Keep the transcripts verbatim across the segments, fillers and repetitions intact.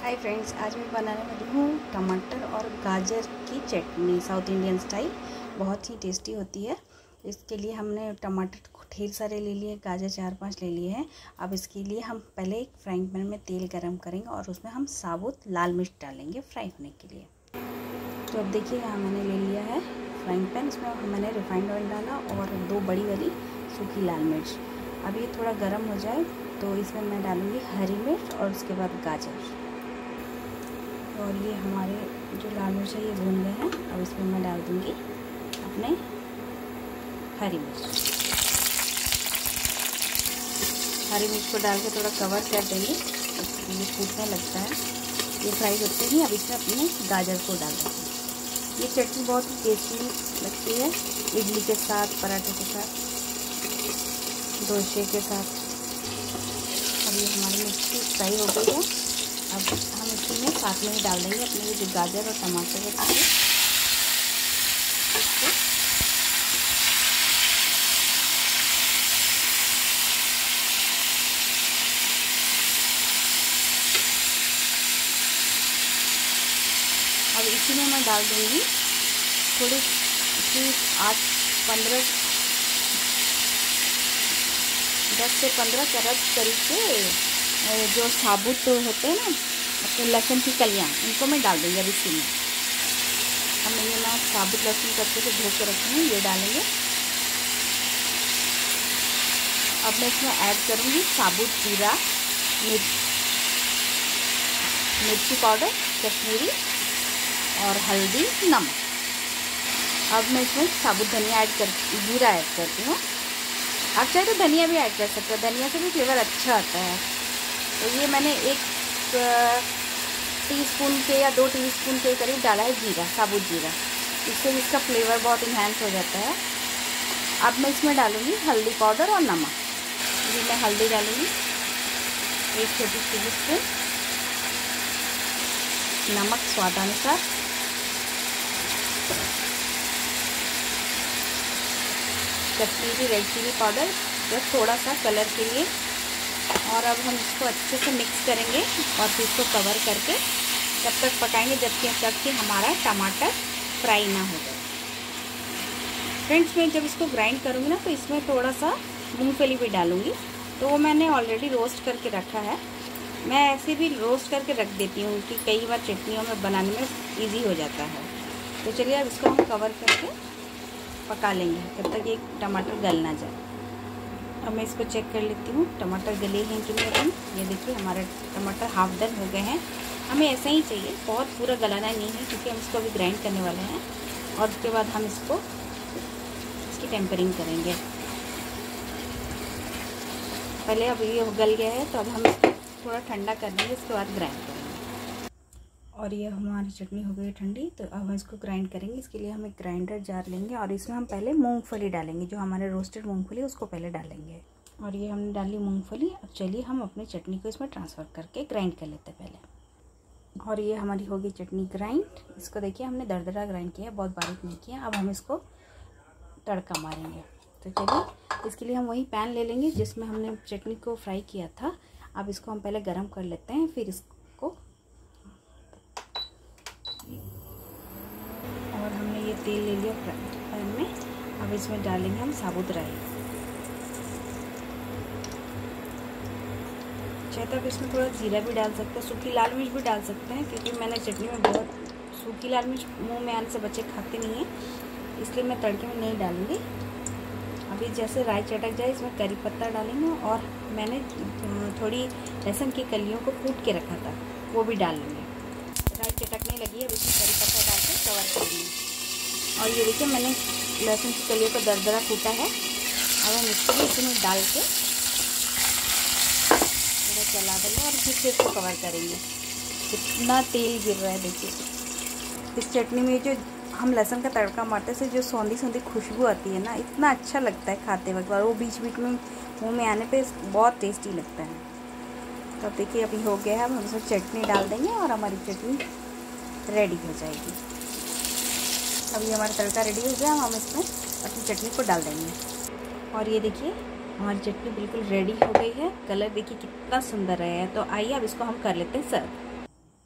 Hi friends, आज मैं बनाने वाली हूँ टमाटर और गाजर की चटनी साउथ इंडियन स्टाइल। बहुत ही टेस्टी होती है। इसके लिए हमने टमाटर को ढेर सारे ले लिए, गाजर चार पांच ले लिए हैं। अब इसके लिए हम पहले एक फ्राइंग पैन में तेल गरम करेंगे और उसमें हम साबुत लाल मिर्च डालेंगे फ्राई होने के लिए। तो अब देखिए यहाँ मैंने ले लिया है फ्राइंग पैन, इसमें मैंने रिफाइंड ऑयल डाला और दो बड़ी वाली सूखी लाल मिर्च। अब ये थोड़ा गर्म हो जाए तो इसमें मैं डालूँगी हरी मिर्च और उसके बाद गाजर। और ये हमारे जो लाल मिर्च है ये भून गए हैं। अब इसमें मैं डाल दूँगी अपने हरी मिर्च। हरी मिर्च को डाल के थोड़ा कवर कर देंगे, ये फूटने लगता है, ये फ्राई होते ही अब इसमें अपने गाजर को डाल देंगे। ये चटनी बहुत ही टेस्टी लगती है इडली के साथ, पराठे के साथ, डोसे के साथ। अब ये हमारी मिर्ची फ्राई हो गई है। अब हम इसी में साथ में ही डाल देंगे अपने ये जो गाजर और टमाटर रखेंगे इसको। अब इसी में मैं डाल दूँगी थोड़ी सी आठ पंद्रह दस से पंद्रह करद करीब के जो साबुत होते हैं ना अपने लहसुन की कलियाँ, इनको मैं डाल दूँगी। अब इसी में हम ये ना साबुत लहसुन कच्चे से धो के रखे हैं, ये डालेंगे। अब मैं इसमें ऐड करूँगी साबुत जीरा, मिर्च मिर्ची पाउडर, कश्मीरी और हल्दी, नमक। अब मैं इसमें साबुत धनिया ऐड कर जीरा ऐड करती हूँ। आप चाहे तो धनिया भी ऐड कर सकते हो, धनिया से भी फ्लेवर अच्छा आता है। तो ये मैंने एक टीस्पून के या दो टीस्पून के करीब डाला है जीरा, साबुत जीरा, इससे इसका फ्लेवर बहुत इन्हांस हो जाता है। अब मैं इसमें डालूँगी हल्दी पाउडर और नमक। ये मैं हल्दी डालूँगी एक छोटी टीस्पून, नमक स्वादानुसार, कश्मीरी रेड चिली पाउडर बस थोड़ा सा कलर के लिए। और अब हम इसको अच्छे से मिक्स करेंगे और फिर इसको कवर करके तब तक पकाएंगे जब तक कि हमारा टमाटर फ्राई ना हो जाए। फ्रेंड्स, मैं जब इसको ग्राइंड करूँगी ना तो इसमें थोड़ा सा मूंगफली भी डालूँगी। तो वो मैंने ऑलरेडी रोस्ट करके रखा है। मैं ऐसे भी रोस्ट करके रख देती हूँ कि कई बार चटनियों में बनाने में ईजी हो जाता है। तो चलिए अब इसको हम कवर करके पका लेंगे तब तक ये टमाटर गल ना जाए। अब मैं इसको चेक कर लेती हूँ टमाटर गले हैं कि नहीं। अपन ये देखिए हमारे टमाटर हाफ डन हो गए हैं। हमें ऐसा ही चाहिए, बहुत पूरा गलाना नहीं है क्योंकि हम इसको अभी ग्राइंड करने वाले हैं। और उसके बाद हम इसको इसकी टेम्परिंग करेंगे। पहले अब ये गल गया है तो अब हम इसको थोड़ा ठंडा कर देंगे, इसके बाद ग्राइंड करेंगे। और ये हमारी चटनी हो गई ठंडी, तो अब हम इसको ग्राइंड करेंगे। इसके लिए हम एक ग्राइंडर जार लेंगे और इसमें हम पहले मूंगफली डालेंगे, जो हमारे रोस्टेड मूंगफली उसको पहले डालेंगे। और ये हमने डाली मूंगफली। अब चलिए हम अपनी चटनी को इसमें ट्रांसफ़र करके ग्राइंड कर लेते हैं पहले। और ये हमारी होगी चटनी ग्राइंड। इसको देखिए हमने दरदरा ग्राइंड किया, बहुत बारीक नहीं किया। अब हम इसको तड़का मारेंगे। तो चलिए इसके लिए हम वही पैन ले लेंगे जिसमें हमने चटनी को फ्राई किया था। अब इसको हम पहले गर्म कर लेते हैं, फिर इसको और हमने ये तेल ले लिया पैन में। अब इसमें डालेंगे हम साबुत राई। चाहे तो आप इसमें थोड़ा जीरा भी डाल सकते हैं, सूखी लाल मिर्च भी डाल सकते हैं, क्योंकि मैंने चटनी में बहुत सूखी लाल मिर्च मुंह में आने से बच्चे खाते नहीं हैं, इसलिए मैं तड़के में नहीं डालूँगी। अभी जैसे राई चटक जाए इसमें करी पत्ता डालेंगे और मैंने थोड़ी लहसुन की कलियों को कूट के रखा था, वो भी डाल लेंगे। राई चटकने लगी है, अब इसमें करी पत्ता डाल के कवर करेंगे। और ये देखिए मैंने लहसुन की कलियों को दरदरा कूटा है। अब हम इसको भी इसमें डाल के थोड़ा चला देंगे और फिर से इसको कवर करेंगे। कितना तेल गिर रहा है देखिए। इस चटनी में जो हम लहसुन का तड़का मारते से जो सौंधी सौंधी खुशबू आती है ना, इतना अच्छा लगता है खाते वक्त, और वो बीच बीच में मुँह में आने पे बहुत टेस्टी लगता है। तो अब देखिए अभी हो गया है। हम इसमें चटनी डाल देंगे और हमारी चटनी रेडी हो जाएगी। अभी हमारा तड़का रेडी हो गया, हम इसमें अपनी चटनी को डाल देंगे। और ये देखिए हमारी चटनी बिल्कुल रेडी हो गई है। कलर देखिए कितना सुंदर है। तो आइए अब इसको हम कर लेते हैं सर्व।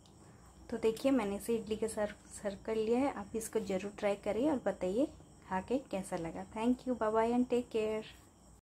तो देखिए मैंने इसे इडली के साथ सर्व कर लिया है। आप इसको ज़रूर ट्राई करिए और बताइए खा के कैसा लगा। Thank you, bye bye and take care.